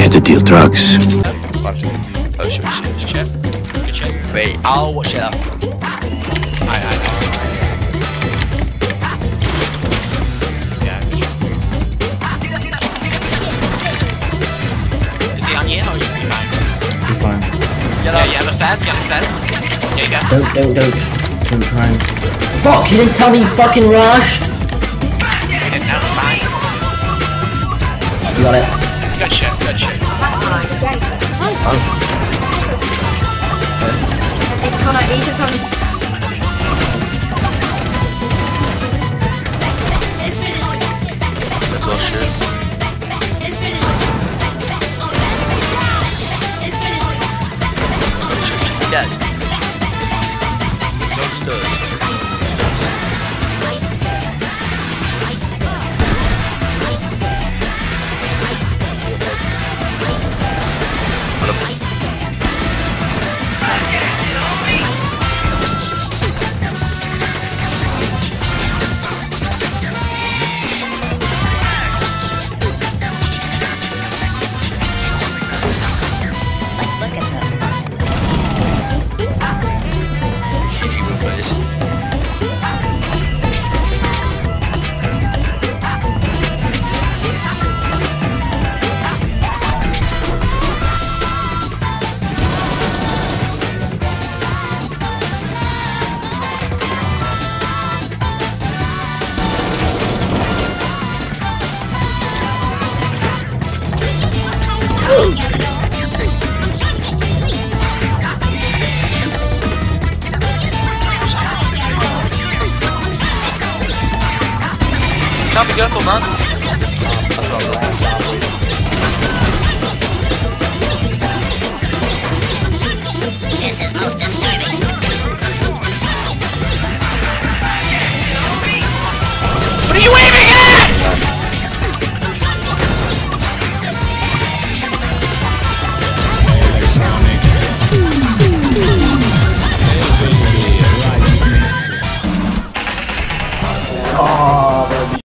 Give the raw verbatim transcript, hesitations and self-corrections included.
to deal drugs. Oh shit, shit, shit. Good shit. Wait, I'll watch it up. Aye, aye, aye. Yeah, good shit. Is he on you or are you fine? Be fine. Yeah, yeah, the stairs, yeah, the stairs. There you go. Don't, don't, don't. Don't try and... Fuck, you didn't tell me you fucking rushed! It's now fine. You got it. Good shit, good shit. That's all shit. Dead. Don't stir. Let's look at them. Tá brigando, tomando.